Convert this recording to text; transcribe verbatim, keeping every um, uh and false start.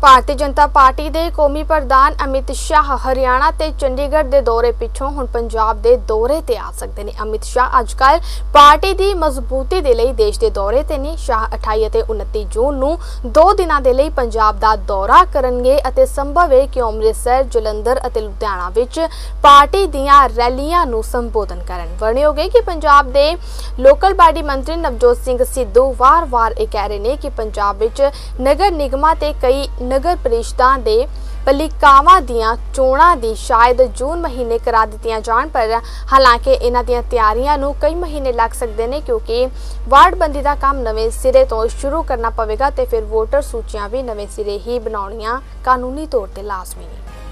Bharatiya Janata party ਦੇ ਕੌਮੀ ਪ੍ਰਧਾਨ ਅਮਿਤ ਸ਼ਾਹ ਹਰਿਆਣਾ ਤੇ ਚੰਡੀਗੜ੍ਹ ਦੇ ਦੌਰੇ ਪਿੱਛੋਂ ਹੁਣ ਪੰਜਾਬ ਦੇ ਦੌਰੇ ਤੇ ਆ ਸਕਦੇ ਨੇ। ਅਮਿਤ ਸ਼ਾਹ ਅੱਜਕੱਲ ਪਾਰਟੀ ਦੀ ਮਜ਼ਬੂਤੀ ਦੇ ਲਈ ਦੇਸ਼ ਦੇ ਦੌਰੇ ਤੇ ਨੇ। ਸ਼ਾਹ ਅਠਾਈ ਅਤੇ ਉਨੱਤੀ ਜੂਨ ਨੂੰ ਦੋ ਦਿਨਾਂ ਦੇ ਲਈ ਪੰਜਾਬ ਦਾ ਦੌਰਾ ਕਰਨਗੇ ਅਤੇ ਸੰਭਵ ਹੈ ਕਿ ਅੰਮ੍ਰਿਤਸਰ, ਜਲੰਧਰ ਅਤੇ ਲੁਧਿਆਣਾ ਵਿੱਚ ਪਾਰਟੀ ਦੀਆਂ ਰੈਲੀਆਂ ਨੂੰ ਸੰਬੋਧਨ ਕਰਨ। ਵਰਣਯੋਗ ਹੈ ਕਿ ਪੰਜਾਬ ਦੇ ਲੋਕਲ ਬਾਡੀ ਮੰਤਰੀ ਨਵਜੋਤ ਸਿੰਘ ਸਿੱਧੂ ਵਾਰ-ਵਾਰ ਇਹ ਕਹਿ ਰਹੇ ਨੇ ਕਿ ਪੰਜਾਬ ਵਿੱਚ ਨਗਰ ਨਿਗਮਾਂ ਤੇ ਕਈ ਨਗਰ परिषदां दे पालिकावां दीआं चोणां दी शायद जून महीने करा दित्तियां जाण, पर हालांकि इन्हां दीआं तैयारियां नूं कई महीने लग सकदे ने क्योंकि वार्डबंदी दा काम नवें सिरे तो शुरू करना पवेगा ते फिर वोटर सूचियां भी नवें सिरे ही बनाउणियां कानूनी तौर ते लाजमी ने।